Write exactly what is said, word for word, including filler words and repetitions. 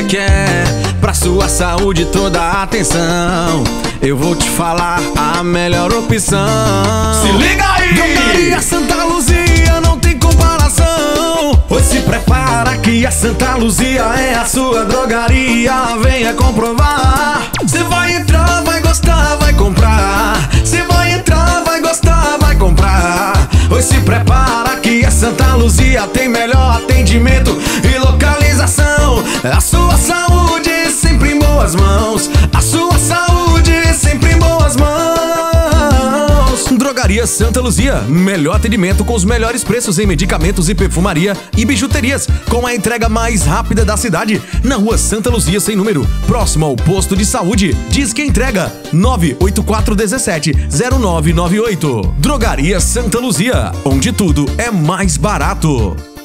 quer, pra sua saúde toda a atenção, eu vou te falar a melhor opção. Se liga aí! Drogaria Santa Luzia não tem comparação. Pois se prepara que a Santa Luzia é a sua drogaria. Venha comprovar. Cê vai entrar, vai gostar, vai comprar. Cê vai entrar, vai gostar, vai comprar. Pois se prepara que a Santa Luzia tem melhor atendimento e localização. A sua saúde sempre em boas mãos. A sua saúde sempre em boas mãos. Drogaria Santa Luzia, melhor atendimento com os melhores preços em medicamentos e perfumaria e bijuterias, com a entrega mais rápida da cidade, na rua Santa Luzia sem número, próximo ao posto de saúde. Diz que entrega nove oito quatro um sete zero nove nove oito. Drogaria Santa Luzia, onde tudo é mais barato.